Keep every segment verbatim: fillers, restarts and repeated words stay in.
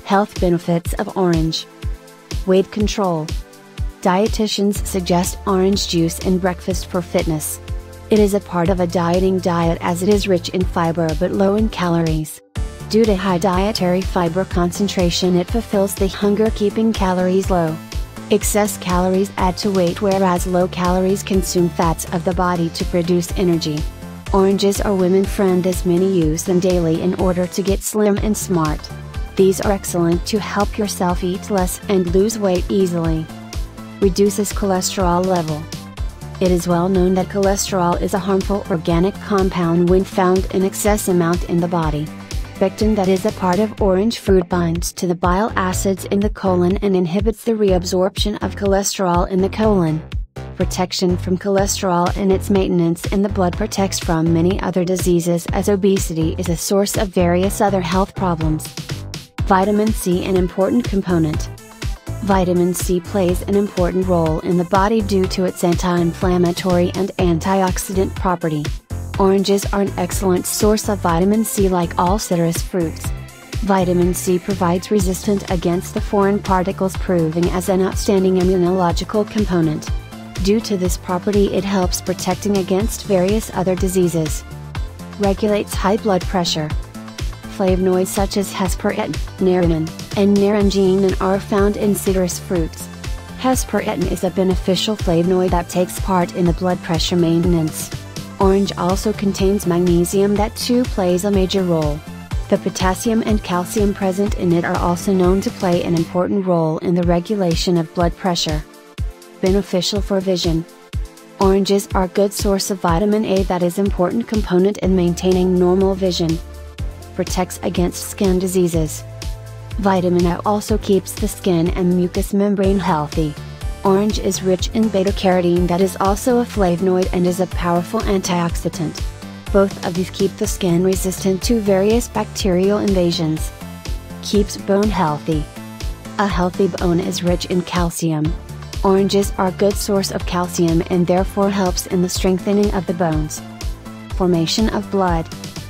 Health benefits of orange. Weight control. Dietitians suggest orange juice in breakfast for fitness. It is a part of a dieting diet as it is rich in fiber but low in calories. Due to high dietary fiber concentration, it fulfills the hunger, keeping calories low. Excess calories add to weight, whereas low calories consume fats of the body to produce energy. Oranges are women friend as many use them daily in order to get slim and smart. These are excellent to help yourself eat less and lose weight easily. Reduces cholesterol level. It is well known that cholesterol is a harmful organic compound when found in excess amount in the body. Pectin, that is a part of orange fruit, binds to the bile acids in the colon and inhibits the reabsorption of cholesterol in the colon. Protection from cholesterol and its maintenance in the blood protects from many other diseases, as obesity is a source of various other health problems. Vitamin C, an important component. Vitamin C plays an important role in the body due to its anti-inflammatory and antioxidant property. Oranges are an excellent source of vitamin C like all citrus fruits. Vitamin C provides resistance against the foreign particles, proving as an outstanding immunological component. Due to this property, it helps protecting against various other diseases. Regulates high blood pressure. Flavonoids such as hesperetin, narinine, and naringine are found in citrus fruits. Hesperetin is a beneficial flavonoid that takes part in the blood pressure maintenance. Orange also contains magnesium that too plays a major role. The potassium and calcium present in it are also known to play an important role in the regulation of blood pressure. Beneficial for vision. Oranges are a good source of vitamin A that is an important component in maintaining normal vision. Protects against skin diseases. Vitamin A also keeps the skin and mucous membrane healthy. Orange is rich in beta-carotene, that is also a flavonoid and is a powerful antioxidant. Both of these keep the skin resistant to various bacterial invasions. Keeps bone healthy. A healthy bone is rich in calcium. Oranges are a good source of calcium and therefore helps in the strengthening of the bones. Formation of blood.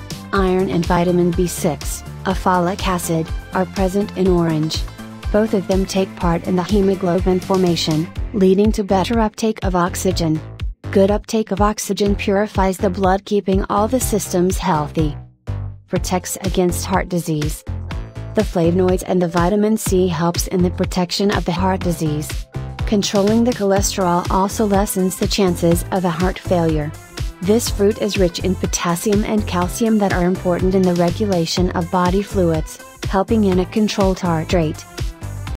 Iron and vitamin B six, a folic acid, are present in orange. Both of them take part in the hemoglobin formation, leading to better uptake of oxygen. Good uptake of oxygen purifies the blood, keeping all the systems healthy. Protects against heart disease. The flavonoids and the vitamin C helps in the protection of the heart disease. Controlling the cholesterol also lessens the chances of a heart failure. This fruit is rich in potassium and calcium that are important in the regulation of body fluids, helping in a controlled heart rate.